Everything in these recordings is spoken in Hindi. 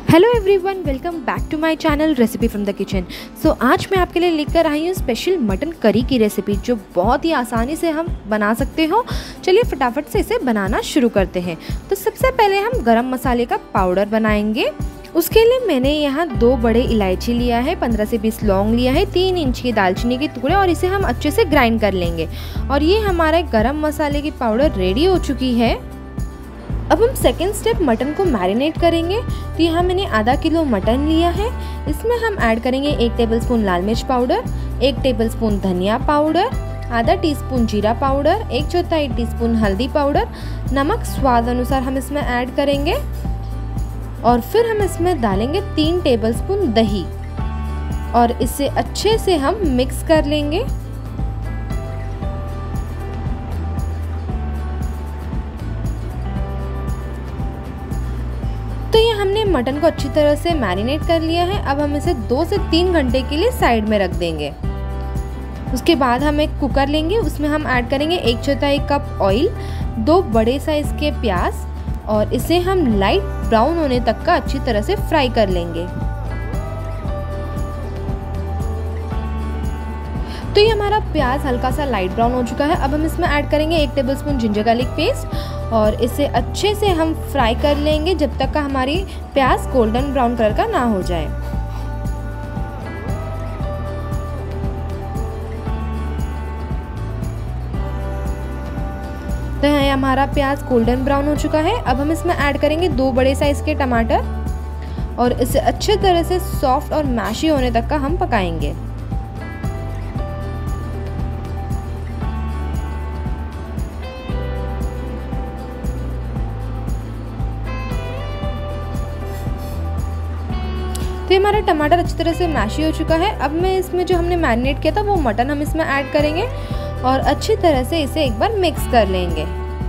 Hello everyone, welcome back to my channel recipe from the kitchen. So आज मैं आपके लिए लेकर आई हूँ स्पेशल मटन करी की रेसिपी, जो बहुत ही आसानी से हम बना सकते हो। चलिए फटाफट से इसे बनाना शुरू करते हैं। तो सबसे पहले हम गरम मसाले का पाउडर बनाएंगे। उसके लिए मैंने यहाँ 2 बड़े इलायची लिया है, 15 से 20 लौंग लिया है, 3 इंच की दालचीनी के टुकड़े, और इसे हम अच्छे से ग्राइंड कर लेंगे। और ये हमारे गरम मसाले की पाउडर रेडी हो चुकी है। अब हम सेकेंड स्टेप मटन को मैरिनेट करेंगे। तो यहाँ मैंने आधा किलो मटन लिया है। इसमें हम ऐड करेंगे 1 टेबलस्पून लाल मिर्च पाउडर, 1 टेबलस्पून धनिया पाउडर, आधा टीस्पून जीरा पाउडर, 1/4 टीस्पून हल्दी पाउडर, नमक स्वाद अनुसार हम इसमें ऐड करेंगे। और फिर हम इसमें डालेंगे 3 टेबलस्पून दही, और इसे अच्छे से हम मिक्स कर लेंगे। तो ये हमने मटन को अच्छी तरह से मैरिनेट कर लिया है। अब हम इसे 2 से 3 घंटे के लिए साइड में रख देंगे। उसके बाद हम एक कुकर लेंगे, उसमें हम ऐड करेंगे 1/4 कप ऑयल, 2 बड़े साइज के प्याज, और इसे हम लाइट ब्राउन होने तक का अच्छी तरह से फ्राई कर लेंगे। तो ये हमारा प्याज हल्का सा लाइट ब्राउन हो चुका है। अब हम इसमें ऐड करेंगे 1 टेबलस्पून जिंजर गार्लिक पेस्ट, और इसे अच्छे से हम फ्राई कर लेंगे जब तक का हमारी प्याज गोल्डन ब्राउन कलर का ना हो जाए। तो यहाँ हमारा प्याज गोल्डन ब्राउन हो चुका है। अब हम इसमें ऐड करेंगे 2 बड़े साइज के टमाटर, और इसे अच्छे तरह से सॉफ्ट और मैशी होने तक का हम पकाएंगे। तो ये हमारा टमाटर अच्छी तरह से मैशी हो चुका है। अब मैं इसमें जो हमने मैरिनेट किया था वो मटन हम इसमें ऐड करेंगे, और अच्छी तरह से इसे एक बार मिक्स कर लेंगे।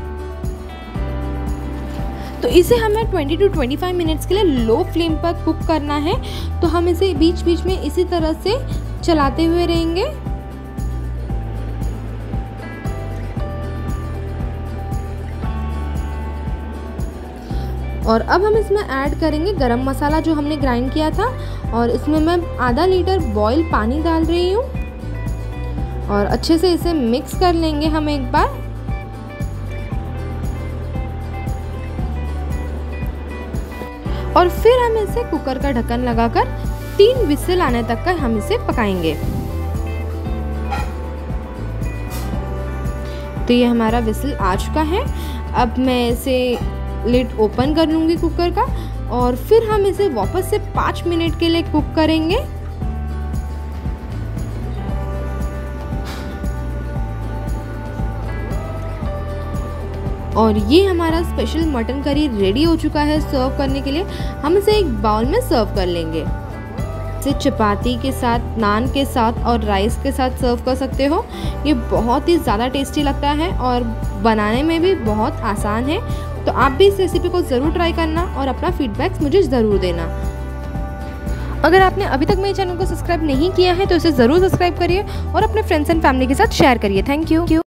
तो इसे हमें 20 to 25 मिनट्स के लिए लो फ्लेम पर कुक करना है। तो हम इसे बीच बीच में इसी तरह से चलाते हुए रहेंगे। और अब हम इसमें ऐड करेंगे गरम मसाला जो हमने ग्राइंड किया था, और इसमें मैं आधा लीटर बॉयल पानी डाल रही हूँ, और अच्छे से इसे मिक्स कर लेंगे हम एक बार। और फिर हम इसे कुकर का ढक्कन लगाकर 3 विसिल आने तक का हम इसे पकाएंगे। तो ये हमारा विसिल आ चुका है। अब मैं इसे लिड ओपन कर लूँगी कुकर का, और फिर हम इसे वापस से 5 मिनट के लिए कुक करेंगे। और ये हमारा स्पेशल मटन करी रेडी हो चुका है सर्व करने के लिए। हम इसे एक बाउल में सर्व कर लेंगे। इसे चपाती के साथ, नान के साथ और राइस के साथ सर्व कर सकते हो। ये बहुत ही ज़्यादा टेस्टी लगता है और बनाने में भी बहुत आसान है। तो आप भी इस रेसिपी को ज़रूर ट्राई करना और अपना फीडबैक मुझे ज़रूर देना। अगर आपने अभी तक मेरे चैनल को सब्सक्राइब नहीं किया है तो इसे ज़रूर सब्सक्राइब करिए और अपने फ्रेंड्स एंड फैमिली के साथ शेयर करिए। Thank you.